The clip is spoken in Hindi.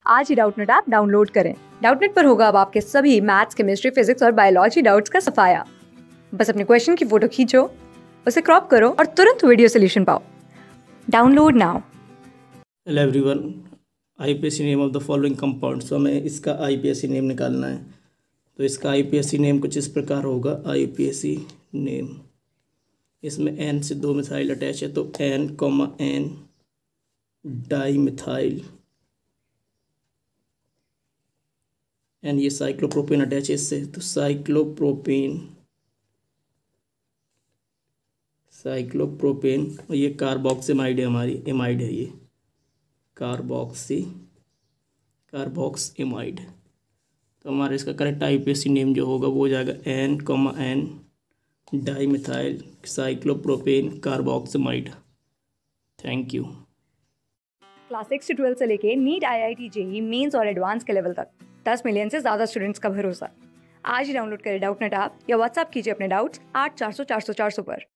आज ही डाउटनेट ऐप डाउनलोड करें। डाउटनेट पर होगा अब आपके सभी मैथ्स, केमिस्ट्री, फिजिक्स और बायोलॉजी डाउट्स का सफाया। बस अपने क्वेश्चन की फोटो खींचो, उसे क्रॉप करो और तुरंत वीडियो सोल्यूशन पाओ। Download now. Hello everyone, IUPAC name of the following compound. So हमें इसका आईपीएससी नेम निकालना है। तो इसका आईपीएससी नेम कुछ इस प्रकार होगा। आईपीएससी नेम, इसमें एन से 2 मिथाइल अटैच है, तो N, डाई मिथाइल, एंड ये साइक्लोप्रोपेन अटैच है इससे, तो साइक्लोप्रोपेन। और ये कार्बोक्सिमाइड है, हमारी एमाइड है ये, कार्बोक्सिमाइड। तो हमारा इसका करेक्ट आईपीएससी नेम जो होगा वो हो जाएगा N, dimethyl cyclopropane carboxamide. Thank you. Class 6 से 12 से लेके नीट, IIT, जेईई मेंस और एडवांस के लेवल तक 10 मिलियन से ज्यादा स्टूडेंट्स का भरोसा। आज ही डाउनलोड करें डाउटनेट ऐप या व्हाट्सएप कीजिए अपने डाउट्स 8400 400 400 पर।